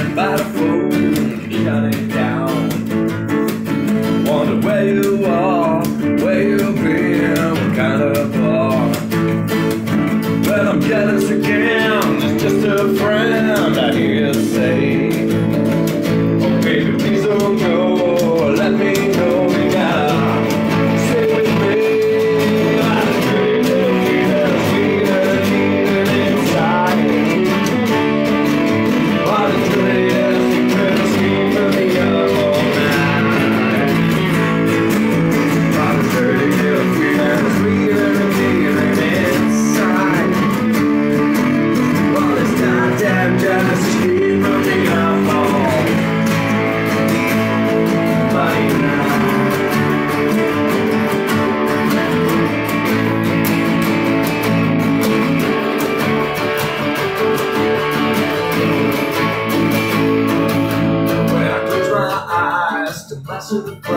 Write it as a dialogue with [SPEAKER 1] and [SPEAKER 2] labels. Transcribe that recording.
[SPEAKER 1] standing by the phone, shut it down. Wonder where you are, where you've been, what kind of bar. Well, I'm jealous again, it's just a friend I hear you say. Oh baby, please don't go, let me know you gotta stay with me. I just dream little sweeter, sweeter inside. I just really is, you couldn't sleep for me up all night. I just dirty little sweeter, sweeter inside. All this goddamn jealousy scream from me up all night. When I close my eyes to master the